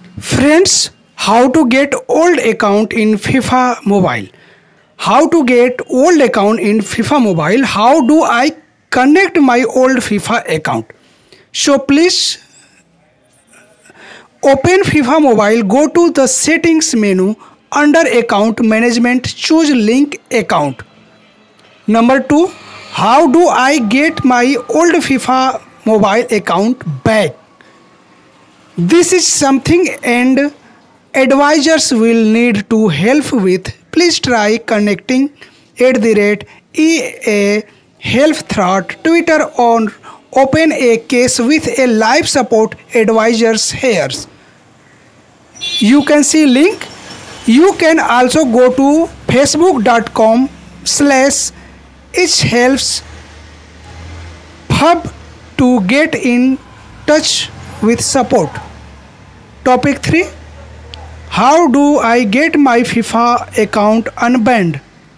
Friends, how to get old account in FIFA Mobile? How to get old account in FIFA Mobile? How do I connect my old FIFA account? So please open FIFA Mobile, go to the settings menu under account management, choose link account. Number 2, how do I get my old FIFA Mobile account back? This is something and advisors will need to help with. Please try connecting @EA Help Thread Twitter or open a case with a live support advisors here. You can see link. You can also go to facebook.com/ithelpspub to get in touch with support. Topic 3. How do I get my FIFA account unbanned?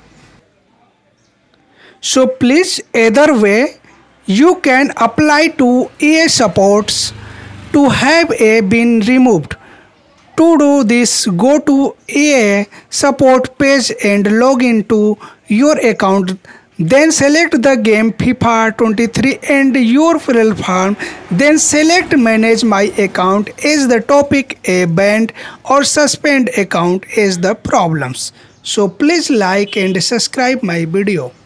So please, either way, you can apply to EA supports to have a been removed. To do this, go to EA support page and log into your account. Then select the game FIFA 23 and your platform. Then select manage my account as the topic, a banned or suspend account as the problems. So please like and subscribe my video.